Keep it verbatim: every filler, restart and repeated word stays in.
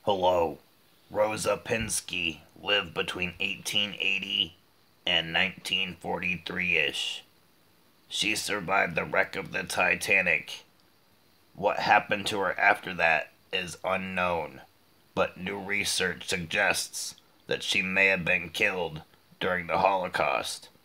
Hello. Rosa Pinsky lived between eighteen eighty and nineteen forty-three-ish. She survived the wreck of the Titanic. What happened to her after that is unknown, but new research suggests that she may have been killed during the Holocaust.